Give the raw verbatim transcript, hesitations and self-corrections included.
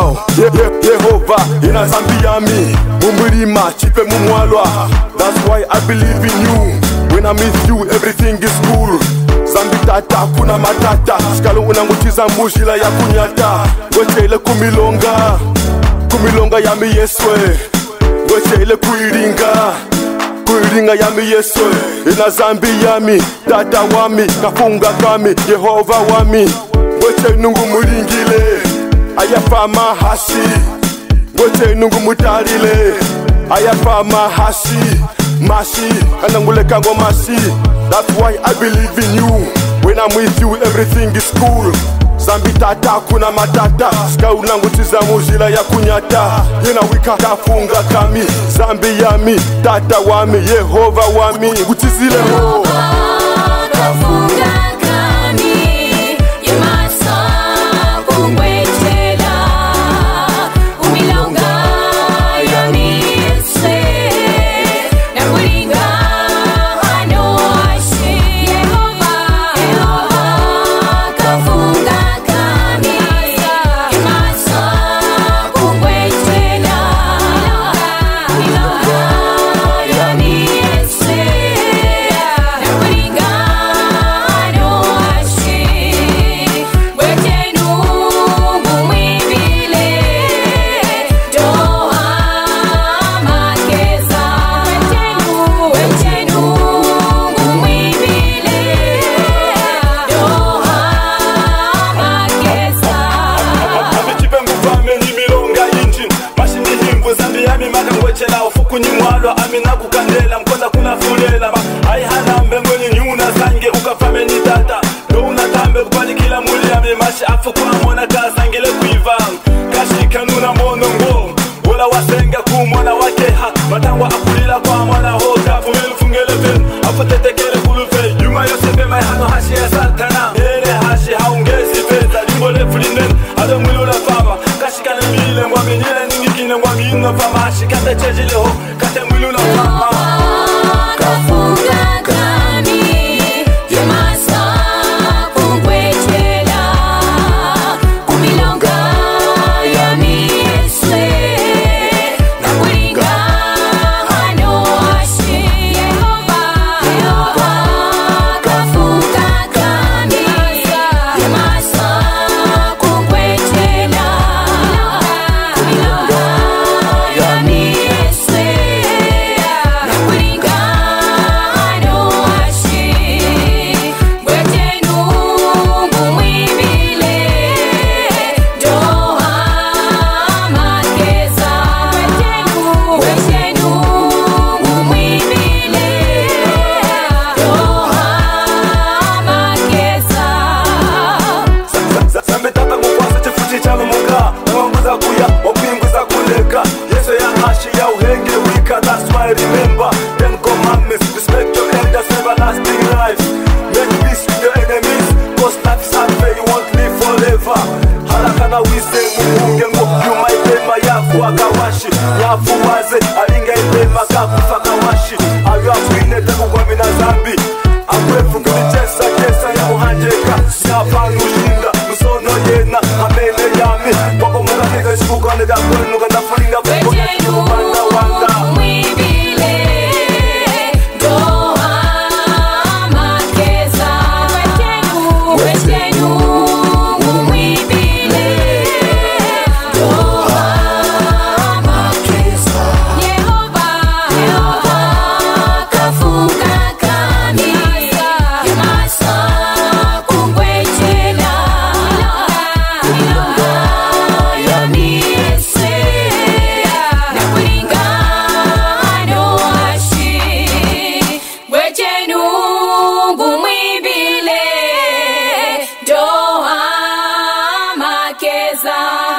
Yo, ye, ye, Yehova ina zambi yami mumurima chipe mumwalwa. That's why I believe in you. When I miss you everything is cool. Zambi tata kuna matata skalo unangutiza mujila ya kunyata. Goche ile kumilonga kumilonga yami yeswe. Goche ile kuiringa kuiringa yami yeswe. Ina zambi yami tata wami kafunga kami Yehova wami. Goche nungu muringile ayafama hasi. Goche nungu mutarile ayafama hasi masi kanangule kango masi. That's why I believe in you. When I'm with you everything is cool. Zambi tata kuna matata ska unangutiza mujila ya kunyata. Yena wika kafunga kami zambi yami tata wami Yehova wami utizile ho kafunga kami yemasa kumwetela umilonga yami yese na kuringa hano ashe Yehova Yehova kafunga kami yemasa kumwetela umilonga yami yese na kuringa hano ashe wetenu mumwibile doha makeza wetenu wetenu mumwibile doha makeza Abichipe mufame ni milonga injin mashini himbo zambi yami maka mwechela ufuku nyimwalwa amina kukandela mkoza kuna fulela hai hanambe mwenye nyuna sange ukafame ni tata do unatambe kupali kila muli yami mashi afu kwa mwana kasangele kuivang kashika nuna mono ngo wala wasenga kumwana wakeha matangwa akulila kwa mwana hoka fumelu fungele pen afu tetekele kulufe yuma yosepe mai hano hashi ya satana ele hashi haungezi peta limbole fulinen ado mwilula fama kashika na mile mwa minile ningikine mwa mino fama hashi kata chejile ho kata mwilula fama kafunga kami yemasa kumwetela kumilonga yami yese na kuringa hano ashe Yehova Yehova kafunga kami yemasa kumwetela kumilonga yami yese na kuringa hano ashe wetenu mumwibile doha makeza wetenu wetenu mumwibile doha makeza Zambi tata ngukwasa chifuchi chalo munga Nawanguza kuya, wapinguza kuleka Yeso ya hashi ya uhenge wika That's why I remember Ten commandments Respect your elders, everlasting life Make peace with your enemies Cause life is unfair, you won't live forever Harakana wise mumunge ngo You might pema yafu akawashi Yafu waze, alinga ipema kakufa kawashi Ayo afuine teku kwa mina zambi Akwefu kulichesa kesa ya uhanjeka Siafanu shinda, musono yena Amele yami, wako mga nega Shikuka nega kwenu ganda fulinga Kuko yetu wanda wanda mwibile doha makeza wetenu wetenu mwibile doha makeza Yehova Yehova kafunga kami yemasa kumwetela milonga yami yese na kuringa hano ashe wetenu mumwibile doha makeza